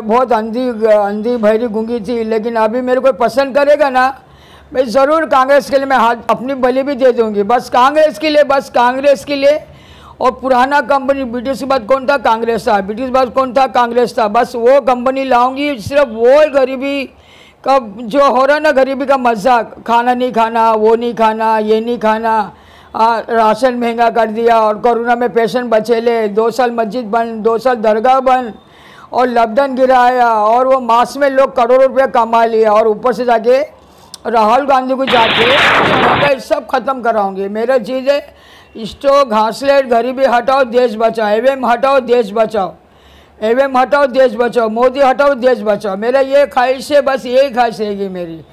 बहुत अंधी अंधी भैरी गूंगी थी, लेकिन अभी मेरे को पसंद करेगा ना, मैं ज़रूर कांग्रेस के लिए मैं हाथ अपनी बलि भी दे दूंगी। बस कांग्रेस के लिए, बस कांग्रेस के लिए। और पुराना कंपनी ब्रिटिश के बाद कौन था? कांग्रेस था। ब्रिटिश के बाद कौन था? कांग्रेस था। बस वो कंपनी लाऊंगी। सिर्फ वो गरीबी का जो हो रहा है ना, गरीबी का मजाक, खाना नहीं खाना, वो नहीं खाना, ये नहीं खाना, राशन महंगा कर दिया, और कोरोना में पेशेंट बचेले, 2 साल मस्जिद बंद, 2 साल दरगाह बंद, और लॉकडाउन गिराया, और वो मास में लोग करोड़ों रुपये कमा लिया, और ऊपर से जाके राहुल गांधी को जाके सब खत्म कराऊंगी। मेरा चीज़ है स्टो घासलेट, गरीबी हटाओ, देश बचाओ, एवं हटाओ, देश बचाओ, एवं हटाओ, देश बचाओ, मोदी हटाओ, देश बचाओ। मेरा ये ख्वाहिश है, बस यही ख्वाहिश रहेगी मेरी।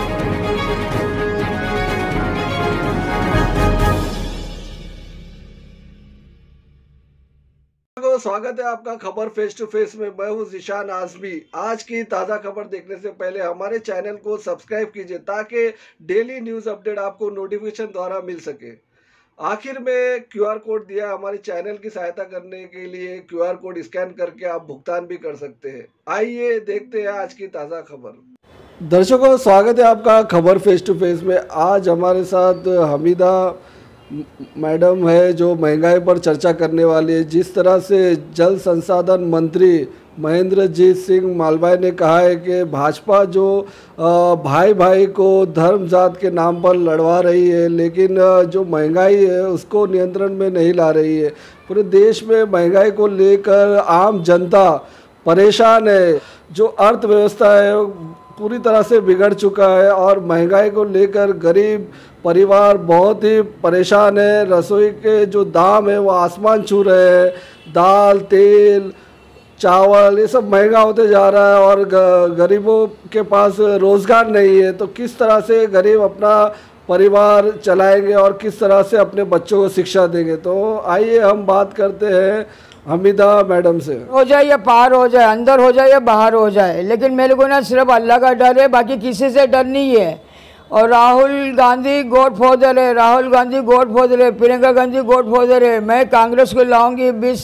स्वागत है आपका खबर फेस टू फेस में। मैं हूं ज़ीशान आज़मी। आज की ताज़ा खबर देखने से पहले हमारे चैनल को सब्सक्राइब कीजिए ताकि डेली न्यूज़ अपडेट आपको नोटिफिकेशन द्वारा मिल सके। आखिर में क्यूआर कोड दिया हमारे चैनल की सहायता करने के लिए। क्यूआर कोड स्कैन करके आप भुगतान भी कर सकते हैं। आइए देखते हैं आज की ताज़ा खबर। दर्शकों, स्वागत है आपका खबर फेस टू फेस में। आज हमारे साथ हमीदा मैडम है जो महंगाई पर चर्चा करने वाली है। जिस तरह से जल संसाधन मंत्री महेंद्रजीत सिंह मालवीय ने कहा है कि भाजपा जो भाई भाई को धर्म जात के नाम पर लड़वा रही है, लेकिन जो महंगाई है उसको नियंत्रण में नहीं ला रही है। पूरे देश में महंगाई को लेकर आम जनता परेशान है। जो अर्थव्यवस्था है पूरी तरह से बिगड़ चुका है, और महंगाई को लेकर गरीब परिवार बहुत ही परेशान है। रसोई के जो दाम है वो आसमान छू रहे हैं। दाल, तेल, चावल ये सब महंगा होते जा रहा है, और गरीबों के पास रोज़गार नहीं है। तो किस तरह से गरीब अपना परिवार चलाएंगे और किस तरह से अपने बच्चों को शिक्षा देंगे? तो आइए हम बात करते हैं हमीदा मैडम से। हो जाए या पार हो जाए, अंदर हो जाए या बाहर हो जाए, लेकिन मेरे को ना सिर्फ अल्लाह का डर है, बाकी किसी से डर नहीं है। और राहुल गांधी गॉड फादर है, राहुल गांधी गॉड फादर है, प्रियंका गांधी गॉड फादर है। मैं कांग्रेस को लाऊंगी। 20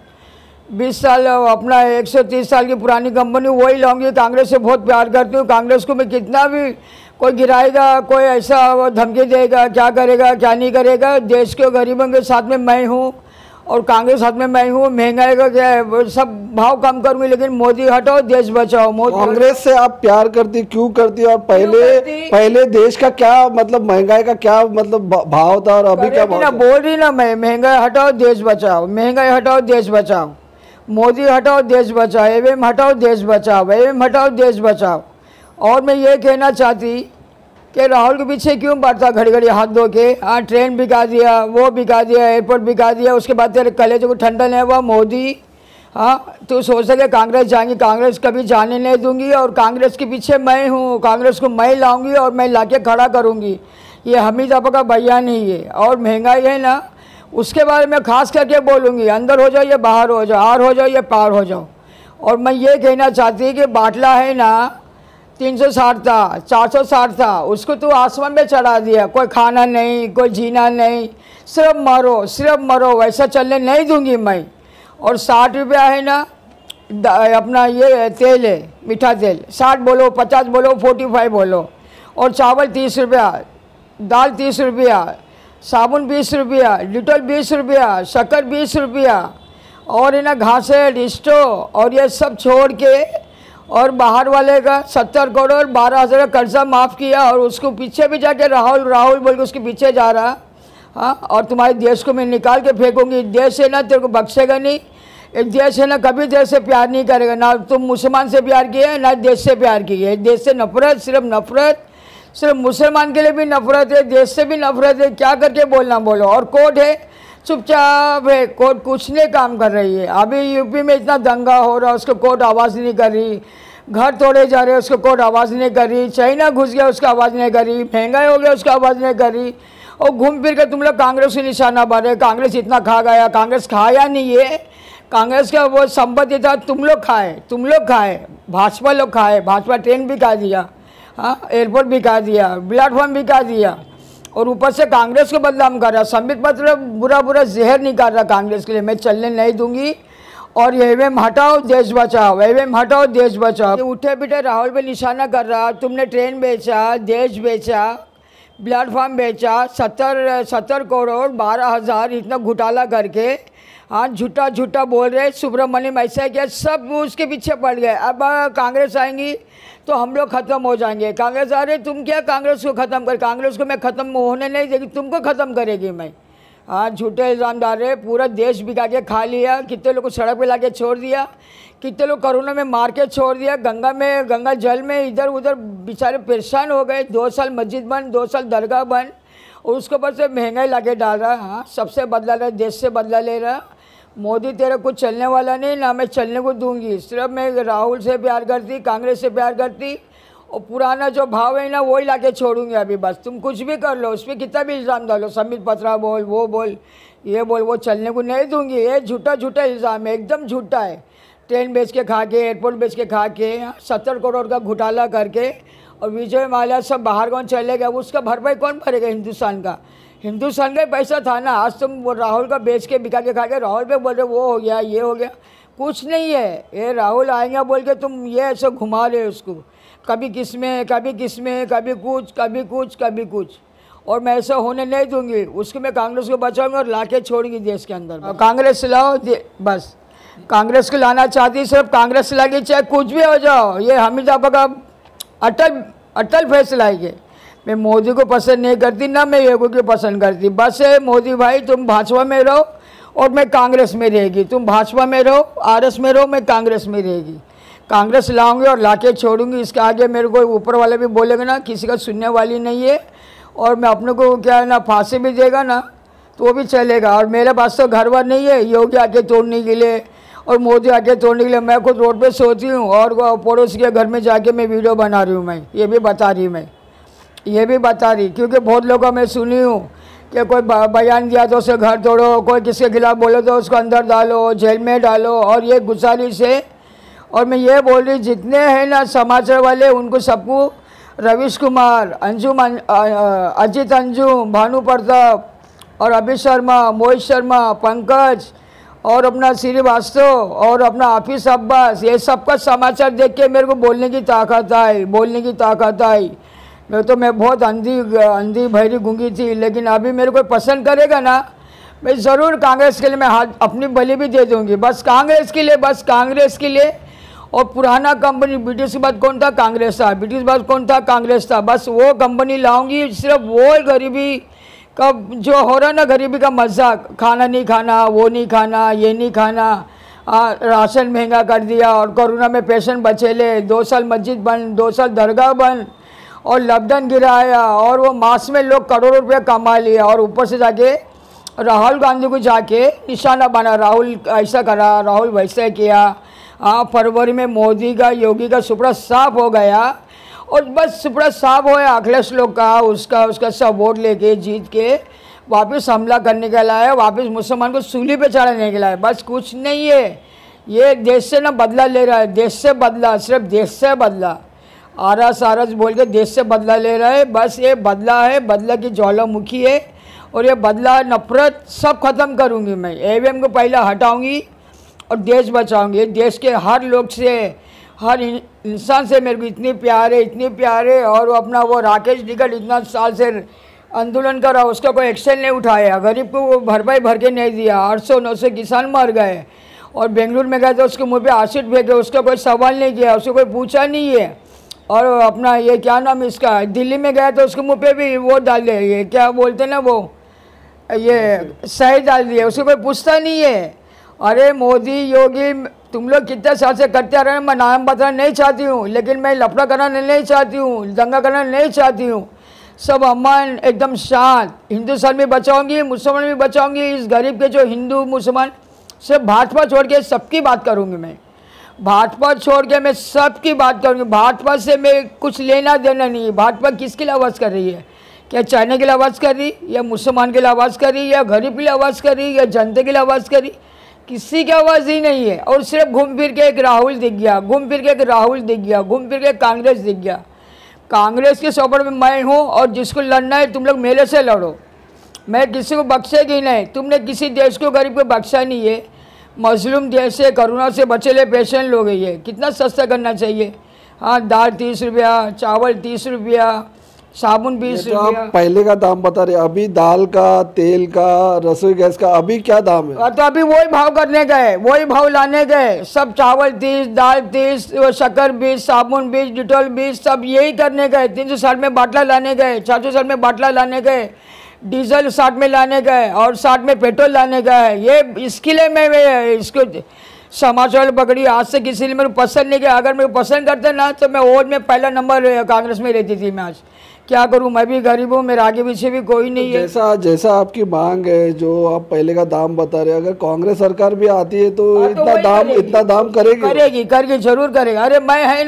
साल अपना 130 साल की पुरानी कंपनी वही लाऊंगी। कांग्रेस से बहुत प्यार करती हूँ। कांग्रेस को मैं कितना भी कोई गिराएगा, कोई ऐसा धमकी देगा, क्या करेगा क्या नहीं करेगा, देश के गरीबों के साथ में मैं हूँ, और कांग्रेस साथ में मैं हूँ। महंगाई का क्या है, सब भाव कम करूंगी, लेकिन मोदी हटाओ, देश बचाओ। मोदी कांग्रेस से आप प्यार करती क्यों करती? और पहले देश का क्या मतलब, महंगाई का क्या मतलब भाव था और अभी क्या भाव? बोल रही ना मैं, महंगाई हटाओ, देश बचाओ, महंगाई हटाओ, देश बचाओ, मोदी हटाओ, देश बचाओ, एवं हटाओ, देश बचाओ, एवं हटाओ, देश बचाओ। और मैं ये कहना चाहती कि राहुल के पीछे क्यों बढ़ता घड़ी घड़ी हाथ धो के? हाँ, ट्रेन बिका दिया, वो बिका दिया, एयरपोर्ट बिका दिया, उसके बाद तेरे कलेजे को ठंडा नहीं हुआ मोदी। हाँ, तू सोच सके कांग्रेस जाएंगी? कांग्रेस कभी जाने नहीं दूंगी, और कांग्रेस के पीछे मैं हूँ। कांग्रेस को मैं लाऊंगी और मैं लाके खड़ा करूँगी। ये हमीद आपा का भैया नहीं है। और महंगाई है ना, उसके बारे में खास करके बोलूँगी। अंदर हो जाओ या बाहर हो जाओ, आर हो जाओ या पार हो जाओ। और मैं ये कहना चाहती कि बाटला है ना 360 था, 460 था, उसको तो आसमान में चढ़ा दिया। कोई खाना नहीं, कोई जीना नहीं, सिर्फ मरो, सिर्फ मरो। वैसा चलने नहीं दूंगी मैं। और 60 रुपया है ना अपना ये तेल है, मीठा तेल, 60 बोलो, 50 बोलो, 45 बोलो। और चावल 30 रुपया, दाल 30 रुपया, साबुन 20 रुपया, डिटॉल 20 रुपया, शक्कर 20 रुपया, और है ना घासे स्टो, और ये सब छोड़ के और बाहर वाले का 70 करोड़ 12,000 का कर्जा माफ़ किया, और उसको पीछे भी जाके राहुल राहुल बोल के उसके पीछे जा रहा। हाँ, और तुम्हारे देश को मैं निकाल के फेंकूंगी। देश है ना तेरे को बख्शेगा नहीं। एक देश है ना कभी देश से प्यार नहीं करेगा। ना तुम मुसलमान से प्यार किए, ना देश से प्यार किए। देश से नफरत, सिर्फ नफरत, सिर्फ मुसलमान के लिए भी नफरत है, देश से भी नफरत है। क्या करके बोलना बोलो। और कोर्ट है चुपचाप है, कोर्ट कुछ नहीं काम कर रही है। अभी यूपी में इतना दंगा हो रहा है, उसको कोर्ट आवाज़ नहीं कर रही। घर तोड़े जा रहे हैं, उसको कोर्ट आवाज़ नहीं कर रही। चाइना घुस गया, उसका आवाज़ नहीं कर रही। महंगाई हो गया, उसका आवाज़ नहीं कर रही। और घूम फिर के तुम लोग कांग्रेस से निशाना बांधे। कांग्रेस इतना खा गया। कांग्रेस खाया नहीं है, कांग्रेस का वो संपत्ति था, तुम लोग खाए, तुम लोग खाए, भाजपा लोग खाए। भाजपा ट्रेन बिका दिया, हाँ, एयरपोर्ट बिका दिया, प्लेटफॉर्म बिका दिया, और ऊपर से कांग्रेस को बदनाम कर रहा। संबित पत्र बुरा बुरा जहर निकाल रहा कांग्रेस के लिए। मैं चलने नहीं दूंगी। और ईवीएम हटाओ देश बचाओ, ईवीएम हटाओ देश बचाओ। उठे बैठे राहुल पे निशाना कर रहा, तुमने ट्रेन बेचा, देश बेचा, प्लेटफॉर्म बेचा, 70 करोड़ 12,000 इतना घोटाला करके, हाँ झूठा झूठा बोल रहे। सुब्रमण्यम ऐसा किया, सब उसके पीछे पड़ गए। अब कांग्रेस आएंगी तो हम लोग ख़त्म हो जाएंगे। कांग्रेस आ रही, तुम क्या कांग्रेस को ख़त्म कर, कांग्रेस को मैं ख़त्म होने नहीं देगी, तुमको ख़त्म करेगी मैं। हाँ झूठे इल्ज़ाम डाल रहे, पूरा देश बिका के खा लिया, कितने लोग को सड़क पे लाके छोड़ दिया, कितने लोग कोरोना में मार के छोड़ दिया, गंगा जल में इधर उधर बेचारे परेशान हो गए। 2 साल मस्जिद बंद, 2 साल दरगाह बंद, और उसके ऊपर से महंगाई लाके डाल रहा है। हाँ सबसे बदला रहा है, देश से बदला ले रहा। मोदी तेरा कुछ चलने वाला नहीं, ना मैं चलने को दूंगी। सिर्फ मैं राहुल से प्यार करती, कांग्रेस से प्यार करती, और पुराना जो भाव है ना वही लाके छोड़ूंगी अभी। बस तुम कुछ भी कर लो, उस पर कितना भी इल्ज़ाम डालो, संबित पत्रा बोल, वो बोल, ये बोल, वो चलने को नहीं दूंगी। ये झूठा झूठा इल्ज़ाम है, एकदम झूठा है। ट्रेन बेच के खा के, एयरपोर्ट बेच के खा के, 70 करोड़ का घोटाला करके, और विजय माल्या सब बाहर कौन चले गए, उसका भरपाई कौन भरेगा? हिंदुस्तान का ही पैसा था ना। आज तुम राहुल का बेच के बिका के खा के राहुल पे बोल रहे वो हो गया, ये हो गया, कुछ नहीं है। ये राहुल आएंगे बोल के तुम ये ऐसे घुमा रहे उसको, कभी किस में, कभी कुछ, कभी कुछ। और मैं ऐसा होने नहीं दूंगी। उसको मैं कांग्रेस को बचाऊंगी और लाके छोड़ूंगी देश के अंदर। कांग्रेस लाओ, बस कांग्रेस को लाना चाहती, सिर्फ कांग्रेस लागी, चाहे कुछ भी हो जाओ। ये हमीदाबा का अटल फैसला है। मैं मोदी को पसंद नहीं करती, ना मैं योगी को पसंद करती। बस है मोदी भाई, तुम भाजपा में रहो और मैं कांग्रेस में रहेगी। तुम भाजपा में रहो, आरएस में रहो, मैं कांग्रेस में रहेगी। कांग्रेस लाऊंगी और लाके छोड़ूंगी। इसके आगे मेरे को ऊपर वाले भी बोलेगा ना, किसी का सुनने वाली नहीं है। और मैं अपने को क्या है ना, फांसी भी देगा ना तो वो भी चलेगा। और मेरे पास तो घर वर नहीं है योगी आके तोड़ने के लिए और मोदी आके तोड़ने के लिए। मैं खुद रोड पे सोती हूँ और पड़ोसी के घर में जाके मैं वीडियो बना रही हूँ। मैं ये भी बता रही, क्योंकि बहुत लोगों को मैं सुनी हूँ कि कोई बयान दिया तो उसके घर तोड़ो, कोई किसके खिलाफ बोले तो उसको अंदर डालो, जेल में डालो। और ये गुजारिश है। और मैं ये बोल रही, जितने हैं ना समाचार वाले, उनको सबको, रवीश कुमार, अजित अंजुम, भानु प्रताप और अभित शर्मा, मोहित शर्मा, पंकज और अपना श्रीवास्तव और अपना हाफिज अब्बास, ये सबका समाचार देख के मेरे को बोलने की ताकत आई। मैं बहुत अंधी भैरी गूंगी थी, लेकिन अभी मेरे को पसंद करेगा ना, मैं ज़रूर कांग्रेस के लिए मैं हाथ अपनी बलि भी दे दूंगी। बस कांग्रेस के लिए। और पुराना कंपनी, ब्रिटिश के बाद कौन था? कांग्रेस था। ब्रिटिश बाद कौन था? कांग्रेस था। बस वो कंपनी लाऊंगी। सिर्फ वो गरीबी का जो हो रहा ना, गरीबी का मजाक, खाना नहीं खाना, वो नहीं खाना, ये नहीं खाना, राशन महंगा कर दिया, और कोरोना में पेशेंट बचेले, 2 साल मस्जिद बंद, 2 साल दरगाह बंद, और लॉकडाउन गिराया, और वो मास में लोग करोड़ों रुपये कमा लिया। और ऊपर से जाके राहुल गांधी को जाके निशाना बना, राहुल ऐसा करा, राहुल वैसा किया। हाँ फरवरी में मोदी का, योगी का सुपड़ा साफ हो गया। और बस सुपड़ा साफ हो गया, अखिलेश लोग का उसका सब वोट लेके जीत के वापस हमला करने के लाए, वापस मुसलमान को सूली पे चढ़ाने के लाए। बस कुछ नहीं है। ये देश से ना बदला ले रहा है, देश से बदला, सिर्फ देश से बदला। आरस बोल के देश से बदला ले रहा है। बस ये बदला है, बदला की ज्वालामुखी है। और ये बदला, नफरत सब खत्म करूँगी मैं। ईवीएम को पहले हटाऊँगी और देश बचाऊँगी। देश के हर लोग से, हर इंसान से मेरे को इतनी प्यार है। और वो अपना वो राकेश टिकट इतना साल से आंदोलन करा, उसका कोई एक्शन नहीं उठाया, गरीब को वो भरपाई भर के नहीं दिया। 800-900 किसान मर गए। और बेंगलुरु में गए तो उसके मुँह पे एसिड फेंके, उसका कोई सवाल नहीं किया, उसको कोई पूछा नहीं है। और अपना ये क्या नाम इसका, दिल्ली में गया तो उसके मुँह पे भी वो डाल दिया, ये क्या बोलते ना, वो ये सही डाल दिया, उसको कोई पूछता नहीं है। अरे मोदी, योगी, तुम लोग कितने साल से करते आ रहे हैं। मैं नाम बताना नहीं चाहती हूँ, लेकिन मैं लफड़ा करना नहीं चाहती हूँ, दंगा करना नहीं चाहती हूँ। सब अमन, एकदम शांत। हिंदुस्तान भी बचाऊंगी, मुसलमान भी बचाऊंगी। इस गरीब के जो हिंदू मुसलमान, सिर्फ भाजपा छोड़ के सबकी बात करूँगी मैं। भाजपा छोड़ के मैं सबकी बात करूँगी। भाजपा से मैं कुछ लेना देना नहीं है। भाजपा किसके लिए आवाज़ कर रही है? क्या चाइना के लिए आवाज़ कर रही, या मुसलमान के लिए आवाज़ कर रही, या गरीब के लिए आवाज़ कर रही, या जनता के लिए आवाज़ कर रही? किसी की आवाज़ ही नहीं है। और सिर्फ घूम फिर के एक राहुल दिख गया, घूम फिर के कांग्रेस दिख गया। कांग्रेस के सपोर्ट में मैं हूँ, और जिसको लड़ना है तुम लोग मेरे से लड़ो। मैं किसी को बख्शेगी नहीं। तुमने किसी देश को, गरीब को बख्शा नहीं है। मजलूम देश से, कोरोना से बचेले पेशेंट लोग हैं, ये कितना सस्ता करना चाहिए। हाँ, दाल 30 रुपया, चावल 30 रुपया, साबुन 20 तो रुपया। आप पहले का दाम बता रहे, अभी दाल का, तेल का, रसोई गैस का अभी क्या दाम है? तो अभी वही भाव करने गए, वही भाव लाने गए, सब चावल 30, दाल 30, शक्कर 20, साबुन 20, डिटॉल 20, सब यही करने गए। 360 में बाटला लाने गए, 460 में बाटला लाने गए, डीजल 60 में लाने गए और 60 में पेट्रोल लाने गए। ये इसके लिए मैं इसको समाचार पकड़ी। आज से किसी ने मेरे को पसंद नहीं किया। अगर मेरे को पसंद करते ना तो मैं वोट में पहला नंबर कांग्रेस में रहती थी। मैं आज क्या करूं, मैं भी गरीब हूं, मेरे आगे पीछे भी कोई नहीं है। जैसा आपकी मांग है, जो आप पहले का दाम बता रहे, अगर कांग्रेस सरकार भी आती है तो इतना दाम करेगी, जरूर करेगी। अरे मैं है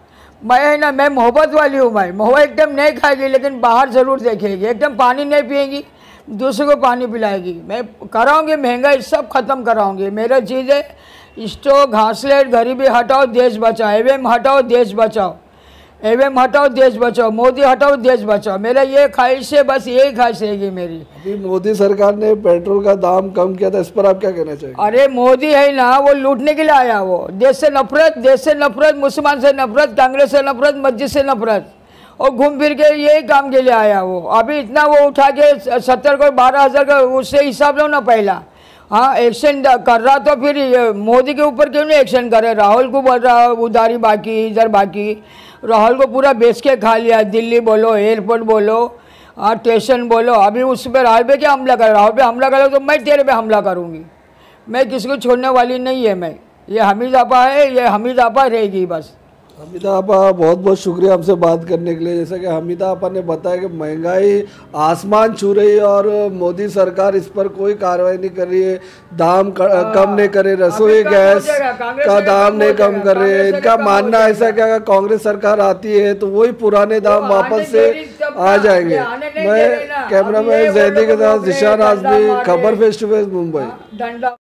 ना, मैं मोहब्बत वाली हूँ। मैं मोहब्बत एकदम नहीं खाएगी, लेकिन बाहर जरूर देखेगी। एकदम पानी नहीं पिएगी, दूसरे को पानी पिलाएगी। मैं कराऊंगी, महंगाई सब खत्म कराऊंगी। मेरा चीज़ है स्टोव, घासलेट, गरीबी हटाओ, देश बचाओ। एवं हटाओ, देश बचाओ। एवं हटाओ, देश बचाओ। मोदी हटाओ, देश बचाओ। मेरा ये ख्वाहिश है, बस यही ख्वाहिश रहेगी मेरी। अभी मोदी सरकार ने पेट्रोल का दाम कम किया था, इस पर आप क्या कहना चाहिए? अरे मोदी है ना, वो लूटने के लिए आया। वो देश से नफरत, मुसलमान से नफरत, कांग्रेस से नफरत, मस्जिद से नफरत, और घूम फिर के यही काम के लिए आया वो। अभी इतना वो उठा के 70 को 12,000 का, उससे हिसाब लो ना पहला। हाँ, एक्शन कर रहा तो फिर मोदी के ऊपर क्यों नहीं एक्शन करे? राहुल को बोल रहा उधारी बाकी, इधर बाकी। राहुल को पूरा बेच के खा लिया। दिल्ली बोलो, एयरपोर्ट बोलो, स्टेशन बोलो। अभी उस पर राहुल पे क्या हमला करे? राहुल पे हमला करे तो मैं तेरे पे हमला करूँगी। मैं किसी को छोड़ने वाली नहीं है। मैं ये हमीद आपा है, ये हमीद आपा रहेगी बस। हमीदा आपा, बहुत बहुत शुक्रिया हमसे बात करने के लिए। जैसा कि हमीदा आपा ने बताया कि महंगाई आसमान छू रही है और मोदी सरकार इस पर कोई कार्रवाई नहीं कर रही है। दाम कम नहीं करे, रसोई गैस का दाम नहीं कम कर रहे हैं। इनका मानना ऐसा कि अगर कांग्रेस सरकार आती है तो वही पुराने दाम वापस से आ जाएंगे। मैं कैमरामैन जैदी के साथ जिशान आजमी, खबर फेस टू फेस, मुंबई।